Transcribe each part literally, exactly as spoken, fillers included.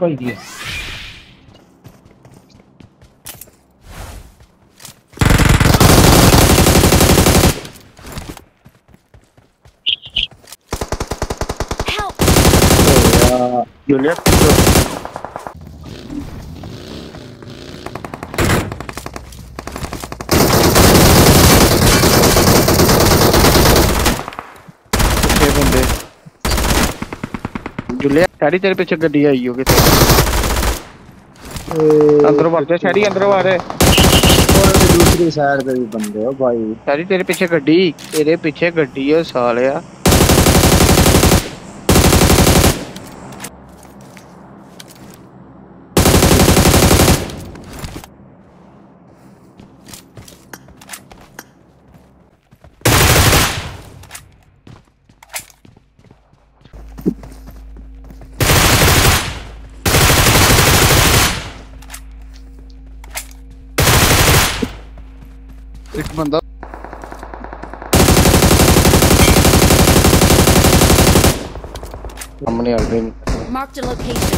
कोई दिया जूलियट बंदे जुलिया शहरी तेरे पीछे गड्डी आई होगी अंदरों बढ़ते शहरी अंदरों आ रहे और दूसरी साइड पे भी बंदे हो भाई। शहरी तेरे पीछे गड्डी तेरे पीछे गड्डी है सालिया एक बंदा सामने आ गई Marked a location.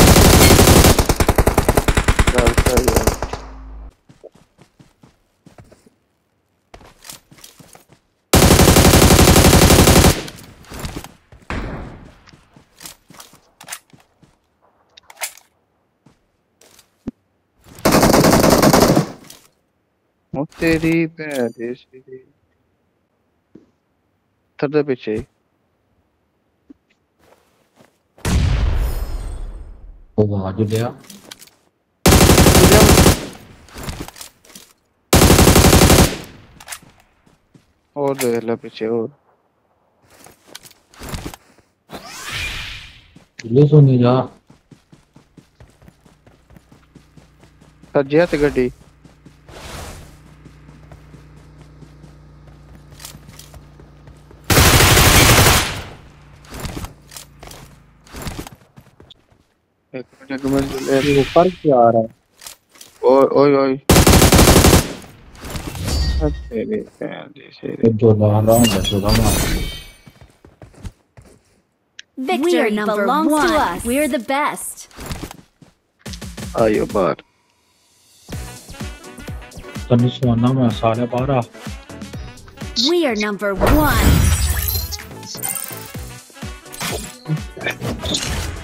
ओ तेरी भैन दी सीधी थर्दे पीछे ओ वाह जुलिया और देख ले पीछे और जुलिया सुनी जा सज्जे हत्थ गड्डी एक मिनट में जुलिया ऊपर क्या आ रहा है? ओए ओए ओए तेरी भैन दी सीधी जो ला रहा हूं जो ला रहा Victory belongs to us. We're the best. आयो बाहर तन्नी सोना मैं सारे बाहर आ We are number one.